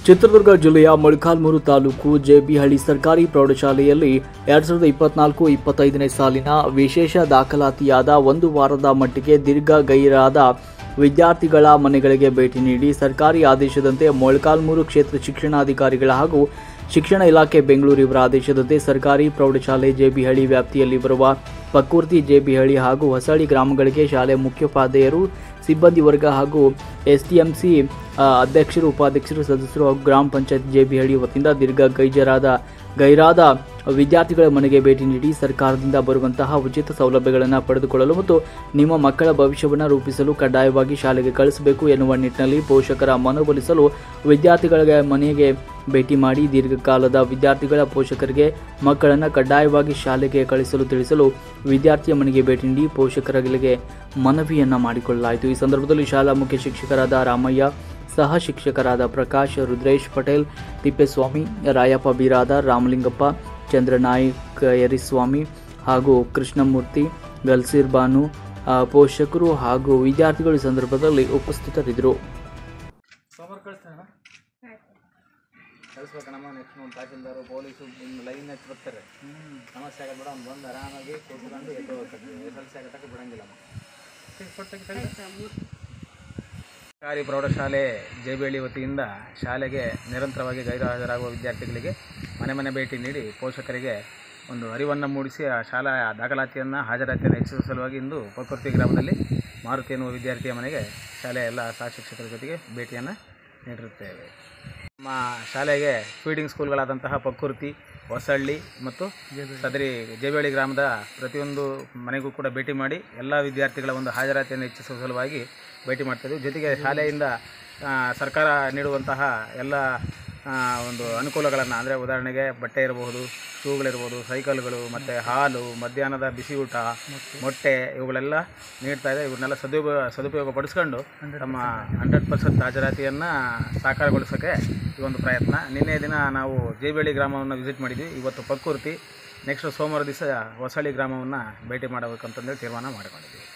ಚಿತ್ರದುರ್ಗ ಜಿಲ್ಲೆಯ ಮೊಳಕಾಲ್ಮೂರು ತಾಲೂಕು ಜೆಬಿಹಳ್ಳಿ ಸರ್ಕಾರಿ ಪ್ರೌಢಶಾಲೆಯಲ್ಲಿ 2024-25ನೇ ಸಾಲಿನ ವಿಶೇಷ ದಾಖಲಾತಿಯಾದ ಒಂದು ವಾರದ ಮಟ್ಟಿಗೆ ದೀರ್ಘ ಗೈರಾದ ವಿದ್ಯಾರ್ಥಿಗಳ ಮನೆಗಳಿಗೆ ಭೇಟಿ ನೀಡಿ ಸರ್ಕಾರಿ ಆದೇಶದಂತೆ ಮೊಳಕಾಲ್ಮೂರು ಕ್ಷೇತ್ರ ಶಿಕ್ಷಣಾಧಿಕಾರಿಗಳ ಹಾಗೂ ಶಿಕ್ಷಣ ಇಲಾಖೆ ಬೆಂಗಳೂರು ಇವರ ಆದೇಶದಂತೆ ಸರ್ಕಾರಿ ಪ್ರೌಢಶಾಲೆ ಜೆಬಿಹಳ್ಳಿ ವ್ಯಾಪ್ತಿಯಲ್ಲಿ ಬರುವ ಪಕ್ಕೂರ್ತಿ ಜೆಬಿಹಳ್ಳಿ ಹಾಗೂ ಹೊಸಳ್ಳಿ ಗ್ರಾಮಗಳಿಗೆ ಶಾಲೆ ಮುಖ್ಯೋಪಾಧ್ಯಾಯರು ಸಿಬ್ಬಂದಿ ವರ್ಗ ಹಾಗೂ ಎಸ್ಟಿಎಂಸಿ ಅಧ್ಯಕ್ಷರು ಉಪಾಧ್ಯಕ್ಷರು ಸದಸ್ಯರು ಹಾಗೂ ಗ್ರಾಮ ಪಂಚಾಯತ್ ಜೆಬಿಹಳ್ಳಿ ವತಿಯಿಂದ ದೀರ್ಘ ಗೈರಾದ ವಿದ್ಯಾರ್ಥಿಗಳ ಮನೆಗೆ ಭೇಟಿ ನೀಡಿ ಸರ್ಕಾರದಿಂದ ಬರುವಂತಹ ಉಚಿತ ಸೌಲಭ್ಯಗಳನ್ನು ಪಡೆದುಕೊಳ್ಳಲು ಮತ್ತು ನಿಮ್ಮ ಮಕ್ಕಳ ಭವಿಷ್ಯವನ್ನು ರೂಪಿಸಲು ಕಡ್ಡಾಯವಾಗಿ ಶಾಲೆಗೆ ಕಳಿಸಬೇಕು ಎನ್ನುವ ನಿಟ್ಟಿನಲ್ಲಿ ಪೋಷಕರ ಮನವೊಲಿಸಲು ವಿದ್ಯಾರ್ಥಿಗಳ ಮನೆಗೆ ಭೇಟಿ ಮಾಡಿ ದೀರ್ಘಕಾಲದ ವಿದ್ಯಾರ್ಥಿಗಳ ಪೋಷಕರಿಗೆ ಮಕ್ಕಳನ್ನು ಕಡ್ಡಾಯವಾಗಿ ಶಾಲೆಗೆ ಕಳಿಸಲು ತಿಳಿಸಲು ವಿದ್ಯಾರ್ಥಿಯ ಮನೆಗೆ ಭೇಟಿ ನೀಡಿ ಪೋಷಕರಿಗೆ ಮನವಿಯನ್ನು ಮಾಡಿಕೊಳ್ಳಲಾಯಿತು। ಈ ಸಂದರ್ಭದಲ್ಲಿ ಶಾಲಾ ಮುಖ್ಯ ಶಿಕ್ಷಕರಾದ ರಾಮಯ್ಯ, ಸಹ ಶಿಕ್ಷಕರಾದ ಪ್ರಕಾಶ್, ರುದ್ರೇಶ್ ಪಟೇಲ್, ತಿಪ್ಪೇಸ್ವಾಮಿ, ರಾಯಪ್ಪ ಬಿರಾದಾರ್, ರಾಮಲಿಂಗಪ್ಪ, ಚಂದ್ರನಾಯ್ಕ ಯರಿಸ್ವಾಮಿ ಹಾಗೂ ಕೃಷ್ಣಮೂರ್ತಿ, ಗಲ್ಸೀರ್ ಬಾನು ಪೋಷಕರು ಹಾಗೂ ವಿದ್ಯಾರ್ಥಿಗಳು ಈ ಸಂದರ್ಭದಲ್ಲಿ ಉಪಸ್ಥಿತರಿದ್ದರು। ಕಳಿಸ್ಬೇಕಣ್ಣಮ್ಮ ನೆಕ್ಸ್ಟ್ ಒಂದು ತಹಸೀಲ್ದಾರು ಪೊಲೀಸು ಲೈನ್ ಹಚ್ಚಿ ಬರ್ತಾರೆ, ಸಮಸ್ಯೆ ಆಗತ್ತೆ ಬೇಡ, ಅವ್ನು ಬಂದು ಆರಾಮಾಗಿ ಕೂತ್ಕೊಂಡು ಎದ್ದು ಹೋಗ್ತಾರೆ, SLC ಆಗಟ್ಟಕ್ಕೆ ಬಿಡಂಗಿಲ್ಲಮ್ಮ। ಸರ್ಕಾರಿ ಪ್ರೌಢಶಾಲೆ ಜೆಬಿಹಳ್ಳಿ ವತಿಯಿಂದ ಶಾಲೆಗೆ ನಿರಂತರವಾಗಿ ಗೈರು ಹಾಜರಾಗುವ ವಿದ್ಯಾರ್ಥಿಗಳಿಗೆ ಮನೆ ಭೇಟಿ ನೀಡಿ ಪೋಷಕರಿಗೆ ಒಂದು ಅರಿವನ್ನು ಮೂಡಿಸಿ ಆ ಶಾಲಾ ದಾಖಲಾತಿಯನ್ನು ಹಾಜರಾತಿಯನ್ನು ಹೆಚ್ಚಿಸುವ ಸಲುವಾಗಿ ಇಂದು ಪಕ್ಕೂರ್ತಿ ಗ್ರಾಮದಲ್ಲಿ ಮಾರುತಿ ಎನ್ನುವ ವಿದ್ಯಾರ್ಥಿಯ ಮನೆಗೆ ಶಾಲೆಯ ಎಲ್ಲ ಸಹ ಶಿಕ್ಷಕರ ಜೊತೆಗೆ ಭೇಟಿಯನ್ನು ನೀಡಿರುತ್ತೇವೆ। ನಮ್ಮ ಶಾಲೆಗೆ ಫೀಡಿಂಗ್ ಸ್ಕೂಲ್ಗಳಾದಂತಹ ಪಕ್ಕೂರ್ತಿ, ಹೊಸಳ್ಳಿ ಮತ್ತು ಸದರಿ ಜೆಬಿಹಳ್ಳಿ ಗ್ರಾಮದ ಪ್ರತಿಯೊಂದು ಮನೆಗೂ ಕೂಡ ಭೇಟಿ ಮಾಡಿ ಎಲ್ಲ ವಿದ್ಯಾರ್ಥಿಗಳ ಒಂದು ಹಾಜರಾತಿಯನ್ನು ಹೆಚ್ಚಿಸುವ ಸಲುವಾಗಿ ಭೇಟಿ ಮಾಡ್ತಾಯಿದ್ವಿ। ಜೊತೆಗೆ ಶಾಲೆಯಿಂದ ಸರ್ಕಾರ ನೀಡುವಂತಹ ಎಲ್ಲ ಒಂದು ಅನುಕೂಲಗಳನ್ನು, ಅಂದರೆ ಉದಾಹರಣೆಗೆ ಬಟ್ಟೆ ಇರಬಹುದು, ಶೂಗಳಿರ್ಬೋದು, ಸೈಕಲ್ಗಳು ಮತ್ತು ಹಾಲು, ಮಧ್ಯಾಹ್ನದ ಬಿಸಿ ಊಟ, ಮೊಟ್ಟೆ ಇವುಗಳೆಲ್ಲ ನೀಡ್ತಾಯಿದೆ। ಇವನ್ನೆಲ್ಲ ಸದುಪಯೋಗ ಪಡಿಸ್ಕೊಂಡು ತಮ್ಮ 100% ಹಾಜರಾತಿಯನ್ನು ಸಾಕಾರಗೊಳಿಸೋಕ್ಕೆ ಈ ಒಂದು ಪ್ರಯತ್ನ। ನಿನ್ನೆ ದಿನ ನಾವು ಜೆಬಿಹಳ್ಳಿ ಗ್ರಾಮವನ್ನು ವಿಸಿಟ್ ಮಾಡಿದ್ವಿ, ಇವತ್ತು ಪಕ್ಕೂರ್ತಿ, ನೆಕ್ಸ್ಟ್ ಸೋಮವಾರ ದಿವಸ ಹೊಸಳ್ಳಿ ಗ್ರಾಮವನ್ನು ಭೇಟಿ ಮಾಡಬೇಕಂತಂದೇಳಿ ತೀರ್ಮಾನ ಮಾಡಿಕೊಂಡಿದ್ದೀವಿ।